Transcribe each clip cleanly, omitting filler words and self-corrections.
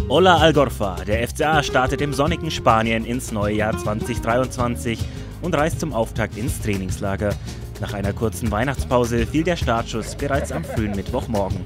Hola Algorfa, der FCA startet im sonnigen Spanien ins neue Jahr 2023 und reist zum Auftakt ins Trainingslager. Nach einer kurzen Weihnachtspause fiel der Startschuss bereits am frühen Mittwochmorgen.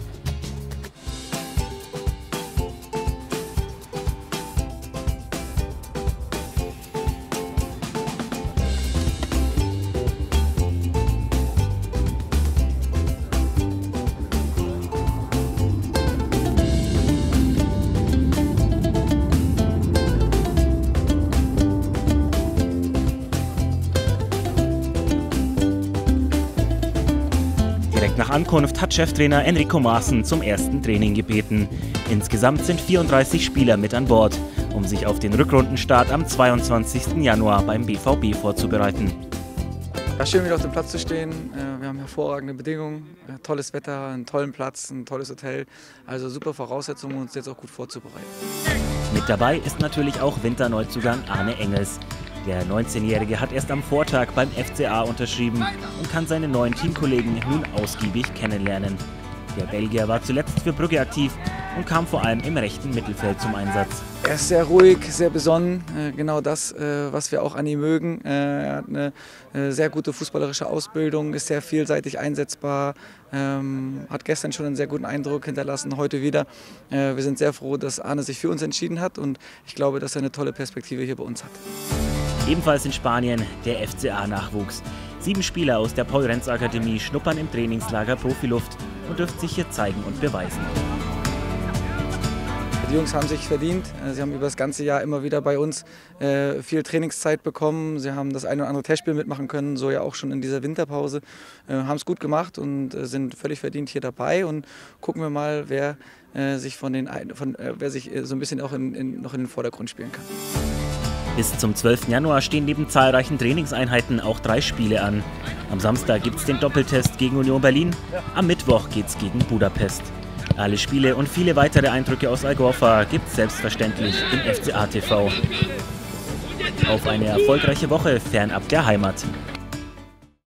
Direkt nach Ankunft hat Cheftrainer Enrico Maaßen zum ersten Training gebeten. Insgesamt sind 34 Spieler mit an Bord, um sich auf den Rückrundenstart am 22. Januar beim BVB vorzubereiten. Ja, schön wieder auf dem Platz zu stehen. Wir haben hervorragende Bedingungen, tolles Wetter, einen tollen Platz, ein tolles Hotel. Also super Voraussetzungen, um uns jetzt auch gut vorzubereiten. Mit dabei ist natürlich auch Winterneuzugang Arne Engels. Der 19-Jährige hat erst am Vortag beim FCA unterschrieben und kann seine neuen Teamkollegen nun ausgiebig kennenlernen. Der Belgier war zuletzt für Brügge aktiv und kam vor allem im rechten Mittelfeld zum Einsatz. Er ist sehr ruhig, sehr besonnen, genau das, was wir auch an ihm mögen. Er hat eine sehr gute fußballerische Ausbildung, ist sehr vielseitig einsetzbar, hat gestern schon einen sehr guten Eindruck hinterlassen, heute wieder. Wir sind sehr froh, dass Arne sich für uns entschieden hat und ich glaube, dass er eine tolle Perspektive hier bei uns hat. Ebenfalls in Spanien der FCA-Nachwuchs. 7 Spieler aus der Paul-Renz-Akademie schnuppern im Trainingslager Profiluft und dürfen sich hier zeigen und beweisen. Die Jungs haben sich verdient. Sie haben über das ganze Jahr immer wieder bei uns viel Trainingszeit bekommen. Sie haben das eine oder andere Testspiel mitmachen können, so ja auch schon in dieser Winterpause. Haben es gut gemacht und sind völlig verdient hier dabei. Und gucken wir mal, wer sich so ein bisschen auch noch in den Vordergrund spielen kann. Bis zum 12. Januar stehen neben zahlreichen Trainingseinheiten auch 3 Spiele an. Am Samstag gibt es den Doppeltest gegen Union Berlin, am Mittwoch geht's gegen Budapest. Alle Spiele und viele weitere Eindrücke aus Algorfa gibt's selbstverständlich im FCA TV. Auf eine erfolgreiche Woche fernab der Heimat.